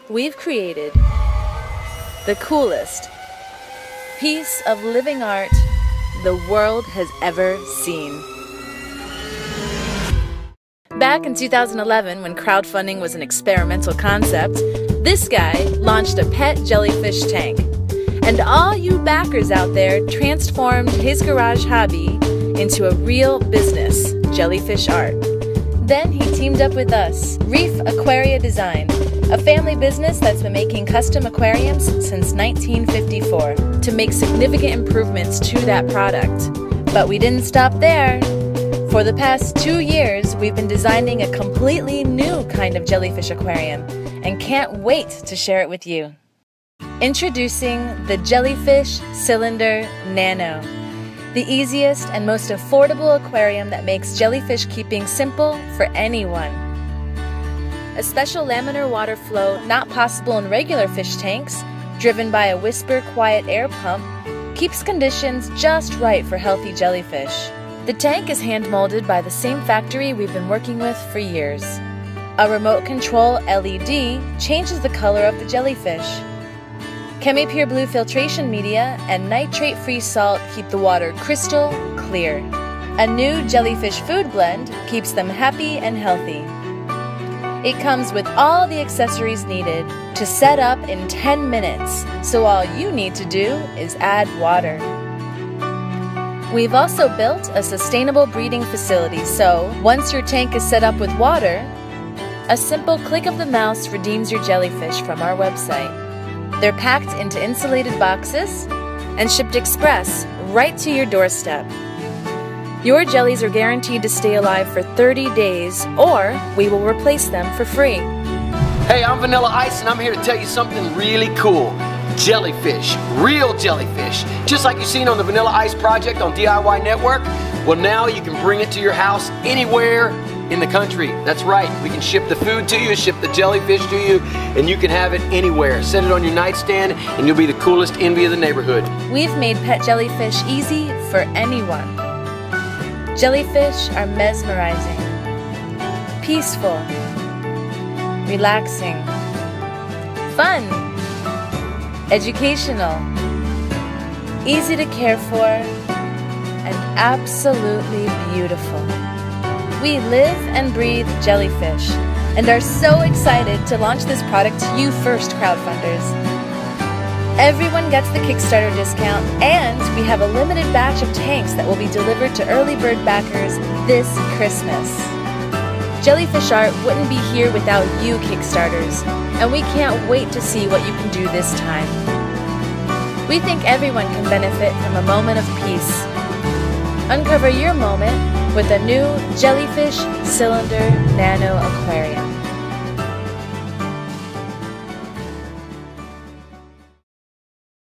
we've created the coolest piece of living art the world has ever seen. Back in 2011, when crowdfunding was an experimental concept, this guy launched a pet jellyfish tank. And all you backers out there transformed his garage hobby into a real business, Jellyfish Art. Then he teamed up with us, Reef Aquaria Design, a family business that's been making custom aquariums since 1954, to make significant improvements to that product. But we didn't stop there. For the past 2 years, we've been designing a completely new kind of jellyfish aquarium and can't wait to share it with you. Introducing the Jellyfish Cylinder Nano, the easiest and most affordable aquarium that makes jellyfish keeping simple for anyone. A special laminar water flow not possible in regular fish tanks, driven by a whisper quiet air pump, keeps conditions just right for healthy jellyfish. The tank is hand-molded by the same factory we've been working with for years. A remote control LED changes the color of the jellyfish. Chemipure blue filtration media and nitrate-free salt keep the water crystal clear. A new jellyfish food blend keeps them happy and healthy. It comes with all the accessories needed to set up in 10 minutes, so all you need to do is add water. We've also built a sustainable breeding facility, so once your tank is set up with water, a simple click of the mouse redeems your jellyfish from our website. They're packed into insulated boxes and shipped express right to your doorstep. Your jellies are guaranteed to stay alive for 30 days, or we will replace them for free. Hey, I'm Vanilla Ice, and I'm here to tell you something really cool. Jellyfish, real jellyfish, just like you've seen on the Vanilla Ice project on DIY Network. Well, now you can bring it to your house anywhere in the country. That's right, we can ship the food to you, ship the jellyfish to you, and you can have it anywhere. Set it on your nightstand and you'll be the coolest envy of the neighborhood. We've made pet jellyfish easy for anyone. Jellyfish are mesmerizing, peaceful, relaxing, fun, educational, easy to care for, and absolutely beautiful. We live and breathe jellyfish and are so excited to launch this product to you first, crowdfunders. Everyone gets the Kickstarter discount, and we have a limited batch of tanks that will be delivered to early bird backers this Christmas. Jellyfish Art wouldn't be here without you Kickstarters, and we can't wait to see what you can do this time. We think everyone can benefit from a moment of peace. Uncover your moment with a new Jellyfish Cylinder Nano Aquarium.